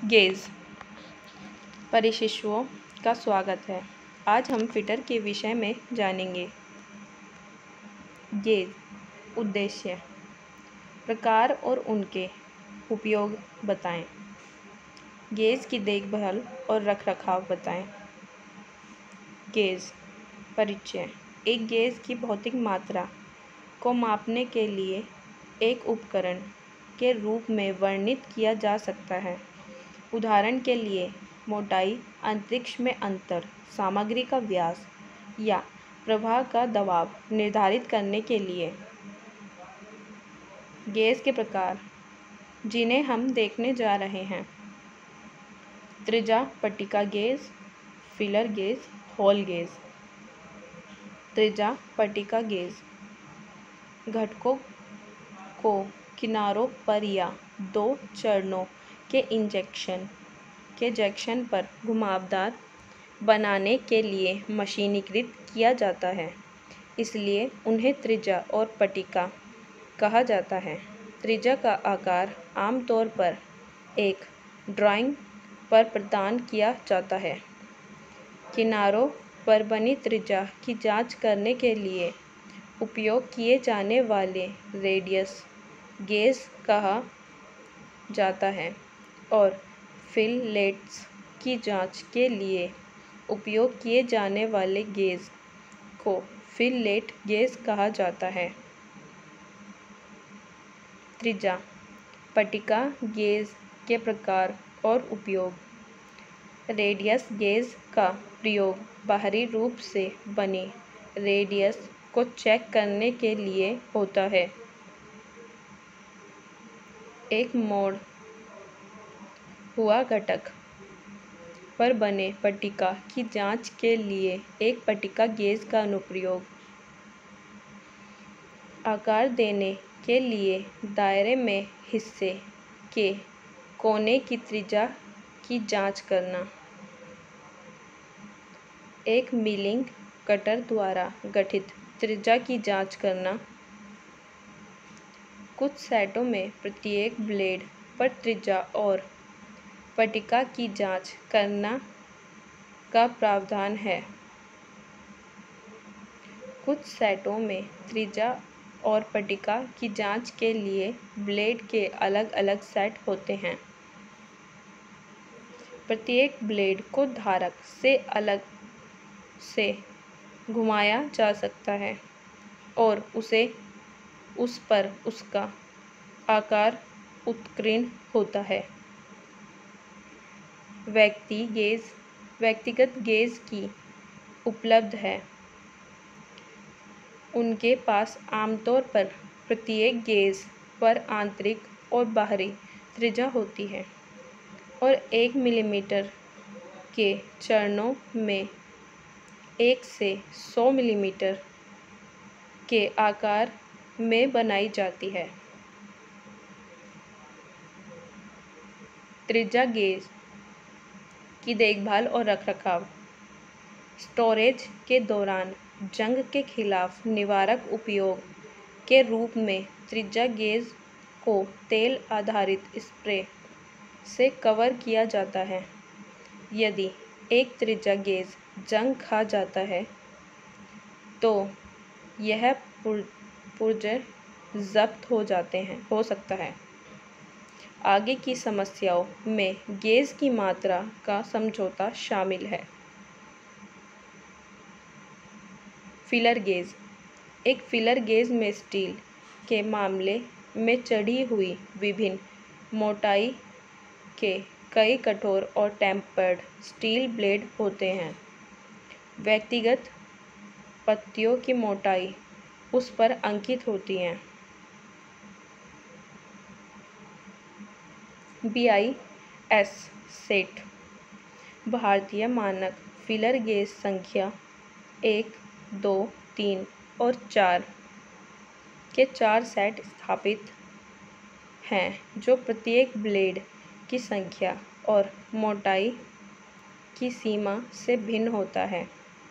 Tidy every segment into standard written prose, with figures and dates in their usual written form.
Gauge परिशिष्टों का स्वागत है। आज हम फिटर के विषय में जानेंगे। गेज उद्देश्य, प्रकार और उनके उपयोग बताएं। गेज की देखभाल और रखरखाव बताएं। गेज परिचय, एक गेज की भौतिक मात्रा को मापने के लिए एक उपकरण के रूप में वर्णित किया जा सकता है। उदाहरण के लिए मोटाई, अंतरिक्ष में अंतर, सामग्री का व्यास या प्रवाह का दबाव निर्धारित करने के लिए। गेज के प्रकार जिन्हें हम देखने जा रहे हैं: त्रिज्या पट्टिका gauge, filler gauge, hole gauge. त्रिज्या पट्टिका गेज घटकों को किनारों पर या दो चरणों के जंक्शन पर घुमावदार बनाने के लिए मशीनीकृत किया जाता है, इसलिए उन्हें त्रिज्या और पट्टिका कहा जाता है। त्रिज्या का आकार आमतौर पर एक ड्राइंग पर प्रदान किया जाता है। किनारों पर बनी त्रिज्या की जांच करने के लिए उपयोग किए जाने वाले रेडियस गेज कहा जाता है और फिलेट्स की जांच के लिए उपयोग किए जाने वाले गेज को फिलेट गेज कहा जाता है। त्रिज्या पट्टिका गेज के प्रकार और उपयोग। रेडियस गेज का प्रयोग बाहरी रूप से बनी रेडियस को चेक करने के लिए होता है। एक मोड़ हुआ घटक पर बने पट्टिका की जांच के लिए एक पट्टिका गेज का अनुप्रयोग। आकार देने के लिए दायरे में हिस्से के कोने की त्रिज्या की जांच करना। एक मिलिंग कटर द्वारा गठित त्रिज्या की जांच करना। कुछ सेटों में प्रत्येक ब्लेड पर त्रिज्या और पट्टिका की जांच करना का प्रावधान है। कुछ सेटों में त्रिज्या और पट्टिका की जांच के लिए ब्लेड के अलग-अलग सेट होते हैं। प्रत्येक ब्लेड को धारक से अलग से घुमाया जा सकता है और उस पर उसका आकार उत्कीर्ण होता है। व्यक्तिगत गेज की उपलब्ध है। उनके पास आमतौर पर प्रत्येक गेज पर आंतरिक और बाहरी त्रिज्या होती है और 1 मिलीमीटर के चरणों में 1 से 100 मिलीमीटर के आकार में बनाई जाती है। त्रिज्या गेज की देखभाल और रखरखाव। स्टोरेज के दौरान जंग के खिलाफ निवारक उपयोग के रूप में त्रिज्या गेज को तेल आधारित स्प्रे से कवर किया जाता है। यदि एक त्रिज्या गेज जंग खा जाता है तो यह पुर्जे जब्त हो सकता है। आगे की समस्याओं में गेज की मात्रा का समझौता शामिल है। Filler gauge. एक फिलर गेज में स्टील के मामले में चढ़ी हुई विभिन्न मोटाई के कई कठोर और टेम्पर्ड स्टील ब्लेड होते हैं। व्यक्तिगत पत्तियों की मोटाई उस पर अंकित होती है। BIS सेट भारतीय मानक फिलर गेज संख्या 1, 2, 3 और 4 के 4 सेट स्थापित हैं, जो प्रत्येक ब्लेड की संख्या और मोटाई की सीमा से भिन्न होता है।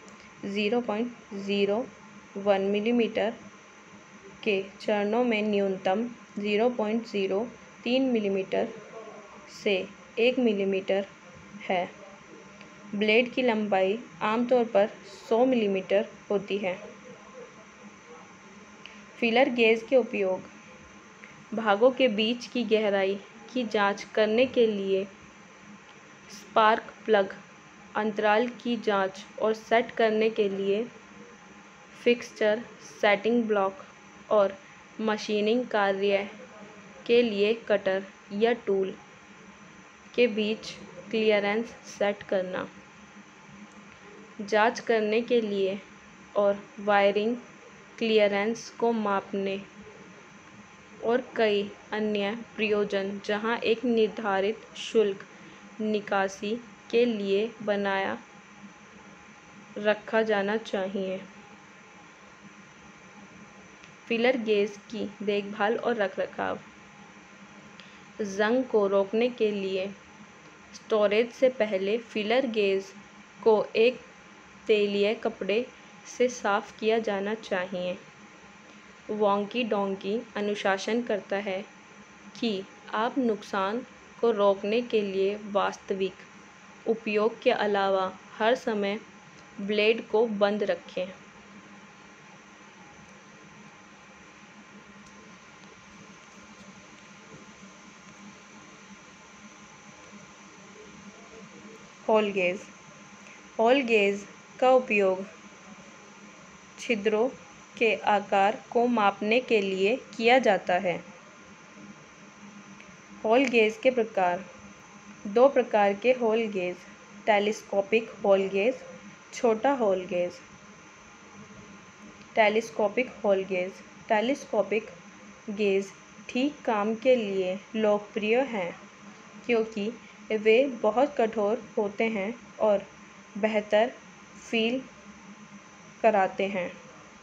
0.01 मिलीमीटर के चरणों में न्यूनतम 0.03 मिलीमीटर से 1 मिलीमीटर है। ब्लेड की लंबाई आमतौर पर 100 मिलीमीटर होती है। फीलर गेज के उपयोग: भागों के बीच की गहराई की जांच करने के लिए, स्पार्क प्लग, अंतराल की जांच और सेट करने के लिए, फिक्स्चर, सेटिंग ब्लॉक और मशीनिंग कार्य के लिए कटर या टूल के बीच क्लियरेंस सेट करना, जांच करने के लिए और वायरिंग क्लियरेंस को मापने, और कई अन्य प्रयोजन जहां एक निर्धारित शुल्क निकासी के लिए बनाया रखा जाना चाहिए। फीलर गेज की देखभाल और रखरखाव: जंग को रोकने के लिए स्टोरेज से पहले फीलर गेज को एक तैलीय कपड़े से साफ किया जाना चाहिए। वोंकी डोंकी अनुशासन करता है कि आप नुकसान को रोकने के लिए वास्तविक उपयोग के अलावा हर समय ब्लेड को बंद रखें। होल गेज: होल गेज का उपयोग छिद्रों के आकार को मापने के लिए किया जाता है। होल गेज के प्रकार: 2 प्रकार के hole gauge, telescopic hole gauge, छोटा hole gauge. Telescopic hole gauge: telescopic gauge ठीक काम के लिए लोकप्रिय हैं क्योंकि वे बहुत कठोर होते हैं और बेहतर फील कराते हैं।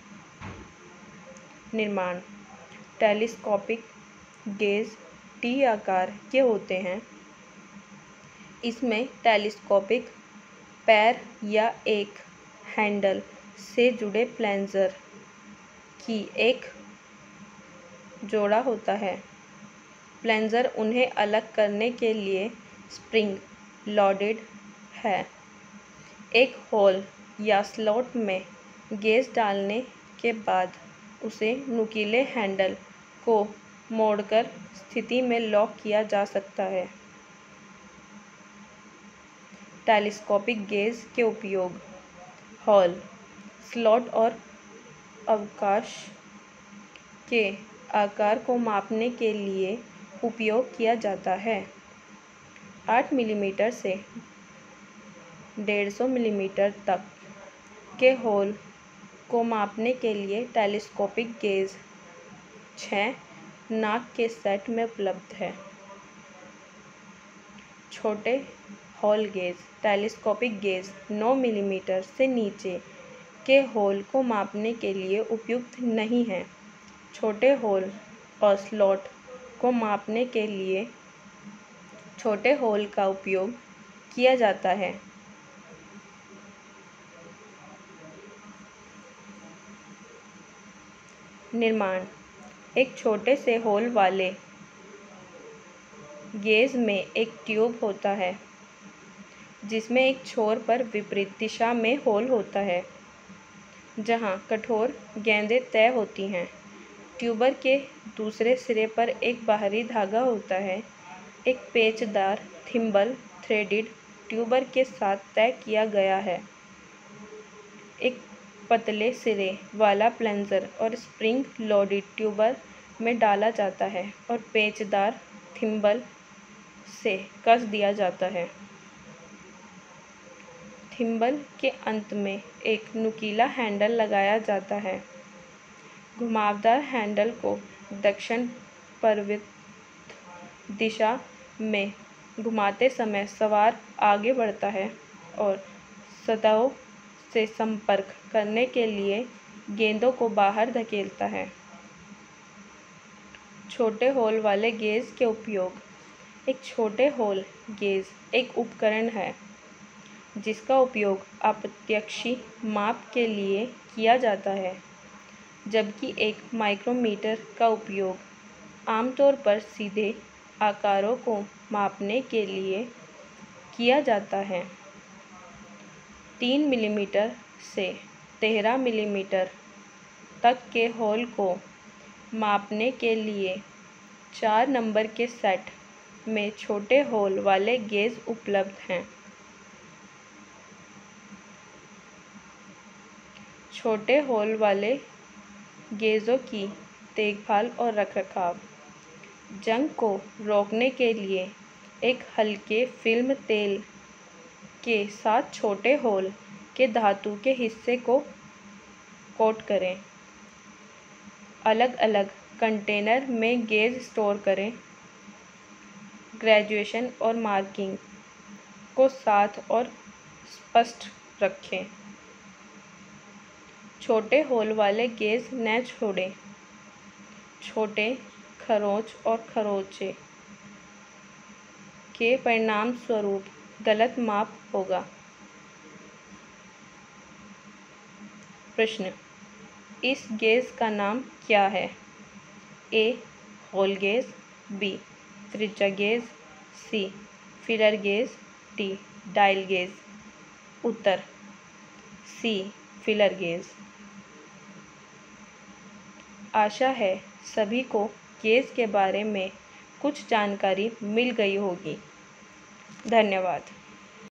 निर्माण: टेलीस्कोपिक गेज टी आकार के होते हैं। इसमें टेलीस्कोपिक पैर या एक हैंडल से जुड़े प्लंजर की एक जोड़ा होता है। प्लंजर उन्हें अलग करने के लिए स्प्रिंग लोडेड है। एक होल या स्लॉट में गेज डालने के बाद उसे नुकीले हैंडल को मोड़कर स्थिति में लॉक किया जा सकता है। टेलीस्कोपिक गेज के उपयोग: होल, स्लॉट और अवकाश के आकार को मापने के लिए उपयोग किया जाता है। 8 मिलीमीटर से 150 मिलीमीटर तक के होल को मापने के लिए टेलीस्कोपिक गेज 6 नाक के सेट में उपलब्ध है। छोटे hole gauge: telescopic gauge 9 millimetre से नीचे के होल को मापने के लिए उपयुक्त नहीं हैं। छोटे होल और स्लॉट को मापने के लिए छोटे होल का उपयोग किया जाता है। निर्माण: एक छोटे से होल वाले गेज में एक ट्यूब होता है जिसमें एक छोर पर विपरीत दिशा में होल होता है जहां कठोर गेंदें तय होती हैं। ट्यूबर के दूसरे सिरे पर एक बाहरी धागा होता है। एक पेचदार थिम्बल थ्रेडेड ट्यूबर के साथ तय किया गया है। एक पतले सिरे वाला प्लंजर और स्प्रिंग लोडेड ट्यूबर में डाला जाता है और पेचदार थिम्बल से कस दिया जाता है। थिम्बल के अंत में एक नुकीला हैंडल लगाया जाता है। घुमावदार हैंडल को दक्षिण प्रवृत्त दिशा में घुमाते समय सवार आगे बढ़ता है और सतहों से संपर्क करने के लिए गेंदों को बाहर धकेलता है। छोटे होल वाले गेज के उपयोग: एक छोटे होल गेज एक उपकरण है जिसका उपयोग अप्रत्यक्षी माप के लिए किया जाता है, जबकि एक माइक्रोमीटर का उपयोग आमतौर पर सीधे आकारों को मापने के लिए किया जाता है। 3 मिलीमीटर से 13 मिलीमीटर तक के होल को मापने के लिए 4 नंबर के सेट में छोटे होल वाले गेज उपलब्ध हैं। छोटे होल वाले गेजों की देखभाल और रखरखाव। जंग को रोकने के लिए एक हल्के फिल्म तेल के साथ छोटे होल के धातु के हिस्से को कोट करें। अलग अलग कंटेनर में गेज स्टोर करें। ग्रेजुएशन और मार्किंग को साथ और स्पष्ट रखें। छोटे होल वाले गेज न छोड़ें। छोटे खरोंच और खरोंचे के परिणाम स्वरूप गलत माप होगा। प्रश्न, इस गेज का नाम क्या है? ए. Hole gauge, B. त्रिज्या gauge, C. Filler gauge, D. Dial gauge. उत्तर सी. Filler gauge. आशा है सभी को गेज के बारे में कुछ जानकारी मिल गई होगी। धन्यवाद।